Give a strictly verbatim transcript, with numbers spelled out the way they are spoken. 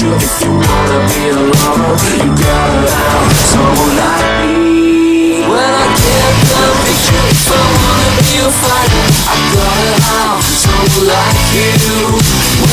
you. If you wanna be a lover, you gotta have someone like me. When I get the picture, if I wanna be a fighter, I gotta have someone like you.